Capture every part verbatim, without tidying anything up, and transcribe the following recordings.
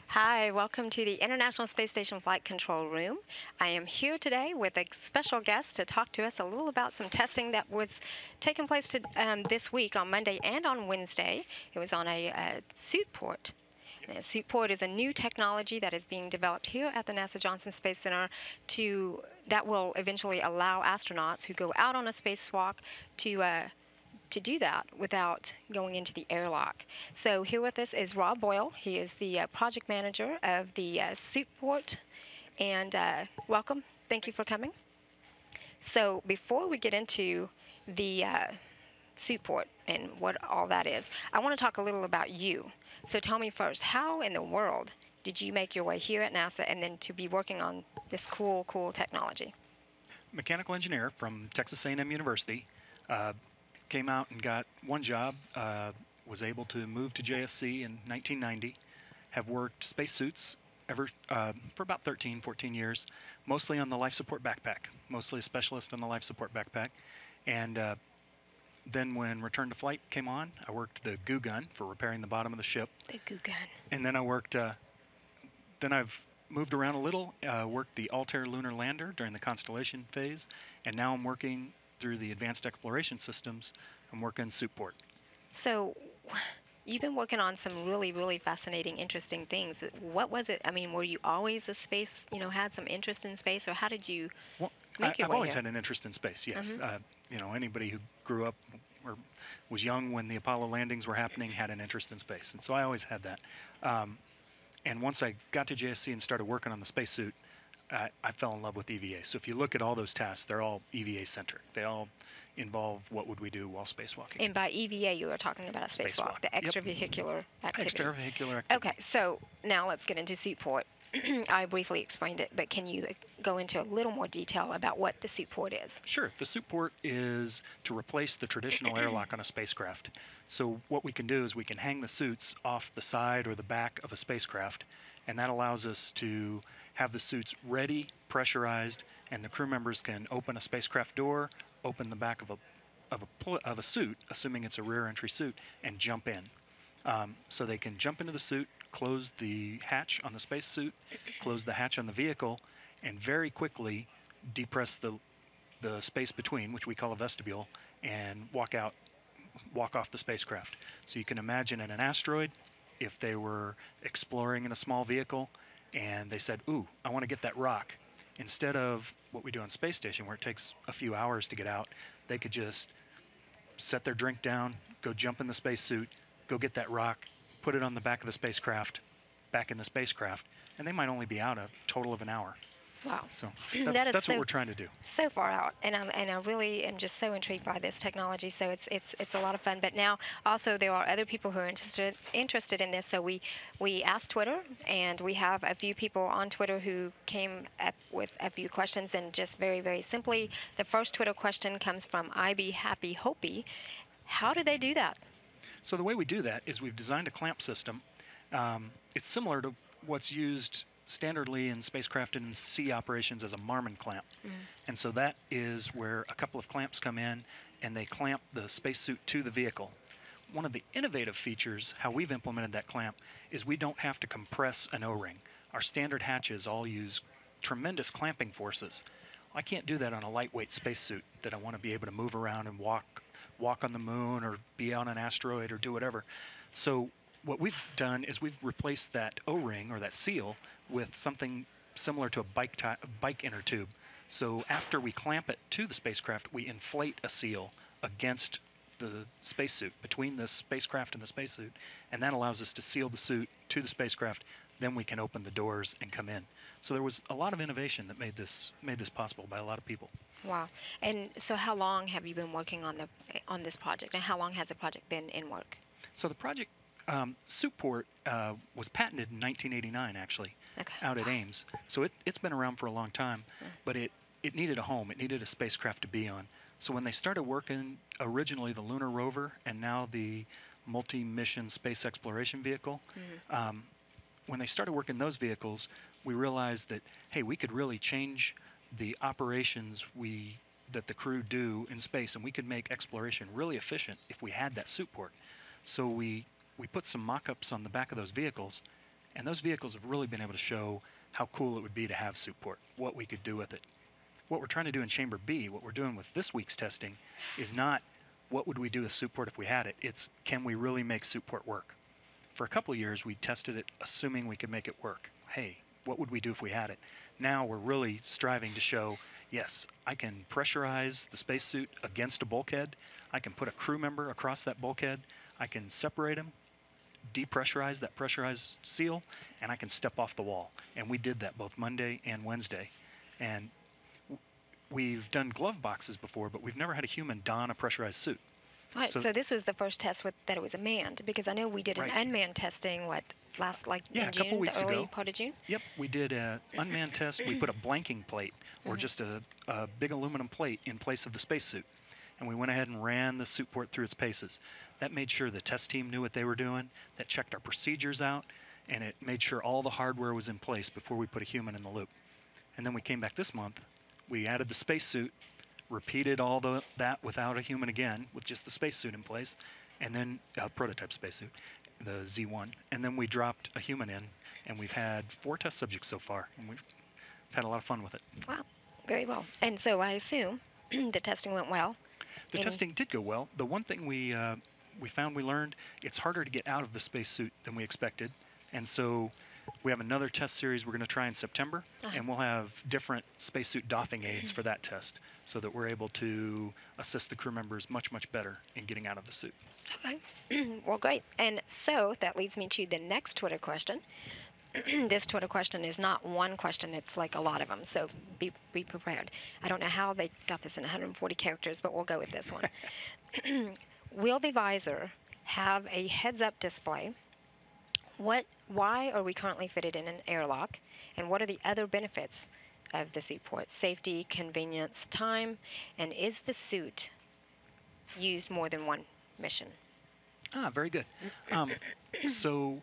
Hi, welcome to the International Space Station Flight Control Room. I am here today with a special guest to talk to us a little about some testing that was taking place to, um, this week on Monday and on Wednesday. It was on a uh, Suitport. Uh, Suitport is a new technology that is being developed here at the NASA Johnson Space Center to that will eventually allow astronauts who go out on a spacewalk to uh, to do that without going into the airlock. So here with us is Rob Boyle. He is the uh, project manager of the uh, Suitport, and uh, welcome. Thank you for coming. So before we get into the uh, Suitport and what all that is, I want to talk a little about you. So tell me first, how in the world did you make your way here at NASA and then to be working on this cool, cool technology? Mechanical engineer from Texas A and M University. Uh, came out and got one job. Uh, was able to move to J S C in nineteen ninety. Have worked spacesuits ever uh, for about thirteen, fourteen years, mostly on the life support backpack. Mostly a specialist on the life support backpack. And uh, then when return to flight came on, I worked the goo gun for repairing the bottom of the ship. The goo gun. And then I worked. Uh, then I've moved around a little, uh, worked the Altair lunar lander during the constellation phase, and now I'm working through the advanced exploration systems. I'm working Suitport. So you've been working on some really, really fascinating, interesting things. But what was it? I mean, were you always a space, you know, had some interest in space, or how did you Well, I, make your I've way always here? had an interest in space, yes. Mhm. Uh, you know, anybody who grew up or was young when the Apollo landings were happening had an interest in space, and so I always had that. Um, and once I got to J S C and started working on the spacesuit, I, I fell in love with E V A. So if you look at all those tasks, they're all E V A centric. They all involve what would we do while spacewalking. And by E V A, you were talking about a spacewalk, Spacewalk. the Yep. extravehicular activity. Extravehicular activity. Okay, so now let's get into Seaport. I briefly explained it, but can you go into a little more detail about what the Seaport is? Sure. The Suitport is to replace the traditional airlock on a spacecraft. So what we can do is we can hang the suits off the side or the back of a spacecraft, and that allows us to have the suits ready, pressurized, and the crew members can open a spacecraft door, open the back of a of a pl- of a suit, assuming it's a rear entry suit, and jump in. Um, so they can jump into the suit, close the hatch on the spacesuit, close the hatch on the vehicle, and very quickly depress the the space between, which we call a vestibule, and walk out, walk off the spacecraft. So you can imagine in an asteroid, if they were exploring in a small vehicle and they said, ooh, I want to get that rock. Instead of what we do on space station where it takes a few hours to get out, they could just set their drink down, go jump in the spacesuit, go get that rock, put it on the back of the spacecraft, back in the spacecraft, and they might only be out a total of an hour. Wow. So that's That is that's what so we're trying to do. so far out, and I'm, and I really am just so intrigued by this technology. So it's it's it's a lot of fun. But now also there are other people who are interested interested in this. So we we asked Twitter, and we have a few people on Twitter who came up with a few questions. And just very very simply, the first Twitter question comes from I B Happy Hopi. How do they do that? So the way we do that is we've designed a clamp system. Um, it's similar to what's used standardly in spacecraft and sea operations as a Marmon clamp. Mm. And so that is where a couple of clamps come in and they clamp the spacesuit to the vehicle. One of the innovative features, how we've implemented that clamp, is we don't have to compress an O-ring. Our standard hatches all use tremendous clamping forces. I can't do that on a lightweight spacesuit that I want to be able to move around and walk walk on the moon or be on an asteroid or do whatever. So what we've done is we've replaced that O-ring or that seal with something similar to a bike ti- a bike inner tube. So after we clamp it to the spacecraft, we inflate a seal against the spacesuit, between the spacecraft and the spacesuit, and that allows us to seal the suit to the spacecraft. Then we can open the doors and come in. So there was a lot of innovation that made this made this possible by a lot of people. Wow. And so how long have you been working on the on this project, and how long has the project been in work? So the project um, Suitport uh, was patented in nineteen eighty-nine, actually, Okay. out at Ames. So it, it's been around for a long time, Mm. but it, it needed a home. It needed a spacecraft to be on. So when they started working, originally the lunar rover and now the multi-mission space exploration vehicle, Mhm. um, when they started working those vehicles, we realized that, hey, we could really change the operations we that the crew do in space, and we could make exploration really efficient if we had that Suitport. So we we put some mock-ups on the back of those vehicles, And those vehicles have really been able to show how cool it would be to have Suitport, what we could do with it. What we're trying to do in Chamber B, what we're doing with this week's testing, is not what would we do with Suitport if we had it, it's can we really make Suitport work? For a couple of years, we tested it assuming we could make it work. Hey, what would we do if we had it? Now we're really striving to show, yes, I can pressurize the spacesuit against a bulkhead. I can put a crew member across that bulkhead. I can separate them, depressurize that pressurized seal, and I can step off the wall. And we did that both Monday and Wednesday. And we've done glove boxes before, but we've never had a human don a pressurized suit. All right, So, so this was the first test with that it was a manned, because I know we did an right. unmanned testing, what, last, like Yeah, in a couple June, the weeks early ago. part of June? Yep, we did an unmanned test. We put a blanking plate, or Mhm. just a, a big aluminum plate, in place of the spacesuit. And we went ahead and ran the Suitport through its paces. That made sure the test team knew what they were doing, that checked our procedures out, and it made sure all the hardware was in place before we put a human in the loop. And then we came back this month, we added the spacesuit, repeated all the, that without a human again, with just the spacesuit in place, and then a uh, prototype spacesuit, the Z one. And then we dropped a human in, and we've had four test subjects so far, and we've had a lot of fun with it. Wow, very well. And so I assume the testing went well. The testing did go well. The one thing we uh, we found we learned, it's harder to get out of the spacesuit than we expected, and so we have another test series we're going to try in September, uh-huh. and we'll have different spacesuit doffing aids for that test, so that we're able to assist the crew members much, much better in getting out of the suit. Okay, well, great. And so that leads me to the next Twitter question. This Twitter question is not one question, it's like a lot of them, so be, be prepared. I don't know how they got this in one hundred forty characters, but we'll go with this one. Will the Visor have a heads-up display? What, why are we currently fitted in an airlock? And what are the other benefits of the Seaport? Safety, convenience, time, and is the suit used more than one mission? Ah, very good. Um, so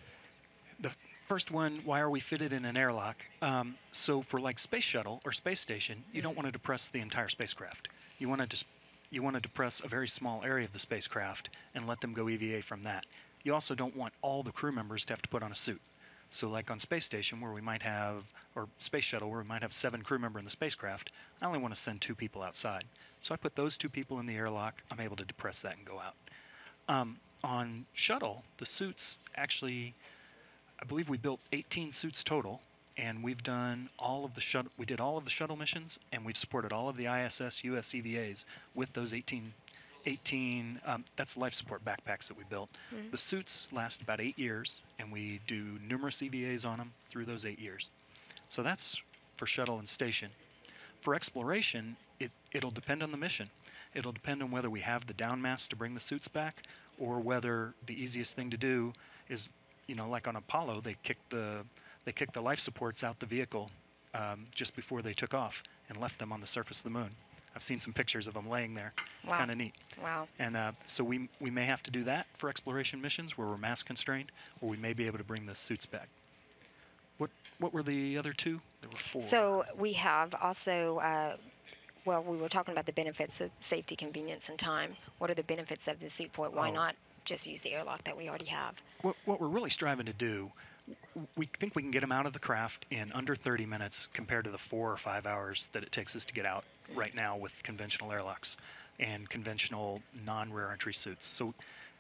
the first one, why are we fitted in an airlock? Um, so for like space shuttle or space station, you don't want to depress the entire spacecraft. You want to just you want to depress a very small area of the spacecraft and let them go E V A from that. You also don't want all the crew members to have to put on a suit. So like on space station where we might have, or space shuttle where we might have seven crew members in the spacecraft, I only want to send two people outside. So I put those two people in the airlock, I'm able to depress that and go out. Um, on shuttle, the suits actually, I believe we built eighteen suits total, and we've done all of the shuttle. We did all of the shuttle missions, and we've supported all of the I S S U S E V As with those eighteen. eighteen um, that's life support backpacks that we built. Mm-hmm. The suits last about eight years, and we do numerous E V As on them through those eight years. So that's for shuttle and station. For exploration, it, it'll depend on the mission. It'll depend on whether we have the downmass to bring the suits back, or whether the easiest thing to do is, you know, like on Apollo, they kicked the they kicked the life supports out the vehicle um, just before they took off and left them on the surface of the moon. I've seen some pictures of them laying there. It's Wow. kind of neat. Wow. And uh, so we we may have to do that for exploration missions where we're mass constrained, or we may be able to bring the suits back. What what were the other two? There were four. So we have also, uh, well, we were talking about the benefits of safety, convenience, and time. What are the benefits of the Seaport? Why Oh. not just use the airlock that we already have? What, what we're really striving to do, we think we can get them out of the craft in under thirty minutes compared to the four or five hours that it takes us to get out right now with conventional airlocks and conventional non-rear entry suits. So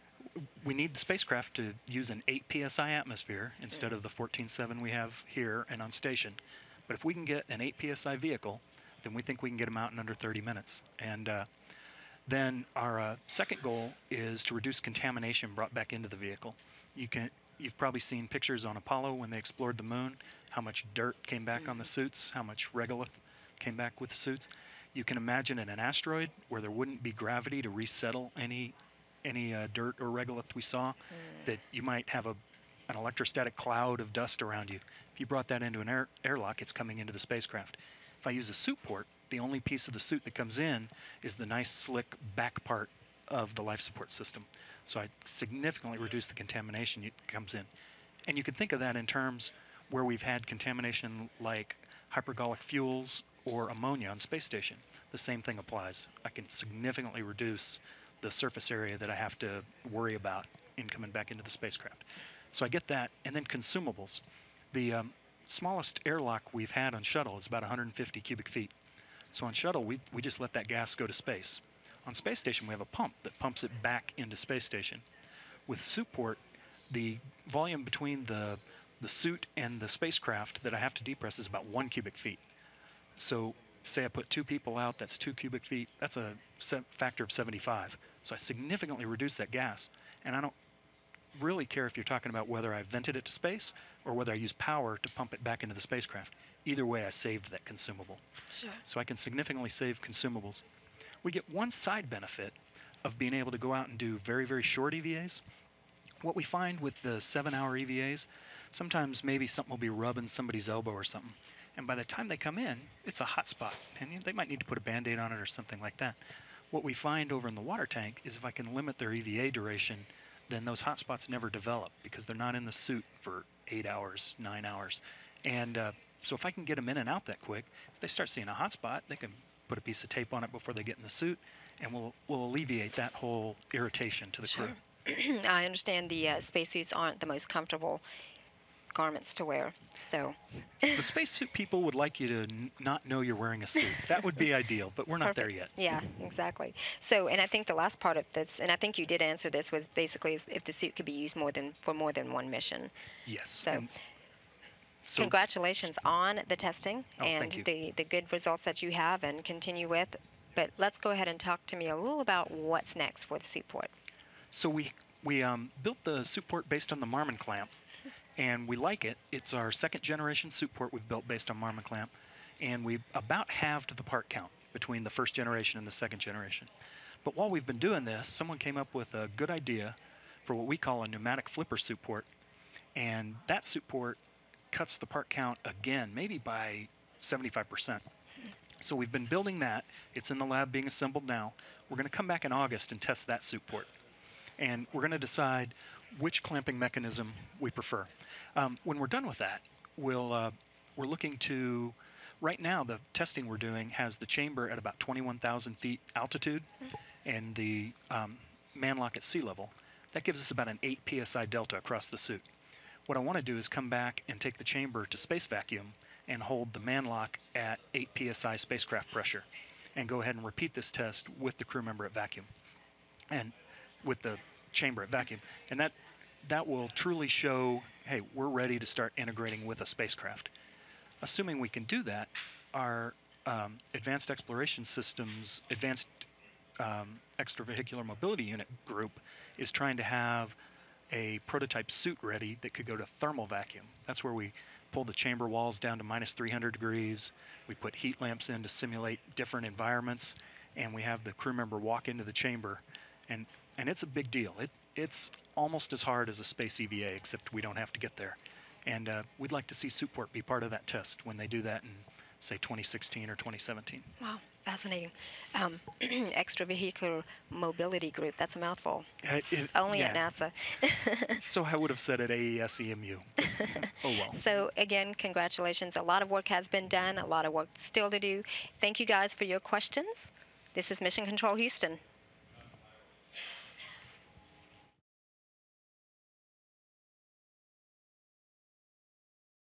we need the spacecraft to use an eight P S I atmosphere instead of the fourteen point seven we have here and on station. But if we can get an eight P S I vehicle, then we think we can get them out in under thirty minutes. And uh, then our uh, second goal is to reduce contamination brought back into the vehicle. You can, you've probably seen pictures on Apollo when they explored the moon, how much dirt came back mm-hmm. on the suits, how much regolith came back with the suits. You can imagine in an asteroid where there wouldn't be gravity to resettle any any uh, dirt or regolith we saw, mm. that you might have a, an electrostatic cloud of dust around you. If you brought that into an air, airlock, it's coming into the spacecraft. If I use a Suitport, the only piece of the suit that comes in is the nice slick back part of the life support system. So I significantly reduce the contamination that comes in. And you can think of that in terms where we've had contamination like hypergolic fuels or ammonia on space station. The same thing applies. I can significantly reduce the surface area that I have to worry about in coming back into the spacecraft. So I get that, and then consumables. The um, smallest airlock we've had on shuttle is about one hundred fifty cubic feet. So on shuttle, we, we just let that gas go to space. On space station, we have a pump that pumps it back into space station. With Suitport, the volume between the the suit and the spacecraft that I have to depress is about one cubic feet. So say I put two people out, that's two cubic feet. That's a factor of seventy-five. So I significantly reduce that gas, and I don't really care if you're talking about whether I vented it to space or whether I use power to pump it back into the spacecraft. Either way, I saved that consumable. Sure. So I can significantly save consumables. We get one side benefit of being able to go out and do very, very short E V As. What we find with the seven hour E V As, sometimes maybe something will be rubbing somebody's elbow or something. And by the time they come in, it's a hot spot, and they might need to put a Band-Aid on it or something like that. What we find over in the water tank is if I can limit their E V A duration, then those hot spots never develop because they're not in the suit for eight hours, nine hours. And uh, so if I can get them in and out that quick, if they start seeing a hot spot, they can put a piece of tape on it before they get in the suit, and we'll, we'll alleviate that whole irritation to the Sure. crew. I understand the uh, spacesuits aren't the most comfortable garments to wear, so. The spacesuit people would like you to n- not know you're wearing a suit. That would be ideal, but we're not Perfect. there yet. Yeah, exactly. So, and I think the last part of this, and I think you did answer this, was basically if the suit could be used more than for more than one mission. Yes. So, so congratulations on the testing oh, and the, the good results that you have and continue with. But let's go ahead and talk to me a little about what's next for the Suitport. So we we um, built the Suitport based on the Marmon clamp, and we like it. It's our second generation Suitport we've built based on Marmon clamp, and we about halved the part count between the first generation and the second generation. But while we've been doing this, someone came up with a good idea for what we call a pneumatic flipper Suitport, and that Suitport cuts the part count again, maybe by seventy-five percent. So we've been building that. It's in the lab being assembled now. We're going to come back in August and test that Suitport. And we're going to decide which clamping mechanism we prefer. Um, when we're done with that, we'll, uh, we're looking to, right now the testing we're doing has the chamber at about twenty-one thousand feet altitude and the um, manlock at sea level. That gives us about an eight P S I delta across the suit. What I want to do is come back and take the chamber to space vacuum and hold the manlock at eight P S I spacecraft pressure and go ahead and repeat this test with the crew member at vacuum and with the chamber at vacuum. And that that will truly show, hey, we're ready to start integrating with a spacecraft. Assuming we can do that, our um, Advanced Exploration Systems, Advanced um, Extravehicular Mobility Unit group is trying to have a prototype suit ready that could go to thermal vacuum. That's where we pull the chamber walls down to minus three hundred degrees. We put heat lamps in to simulate different environments, and we have the crew member walk into the chamber, and and it's a big deal. It it's almost as hard as a space E V A, except we don't have to get there. And uh, we'd like to see Suitport be part of that test when they do that in, say, twenty sixteen or twenty seventeen. Wow, fascinating. Um, extravehicular mobility group, that's a mouthful. Uh, it, Only yeah. at NASA. So I would have said at A E S E M U. Oh well. So again, congratulations. A lot of work has been done, a lot of work still to do. Thank you guys for your questions. This is Mission Control Houston.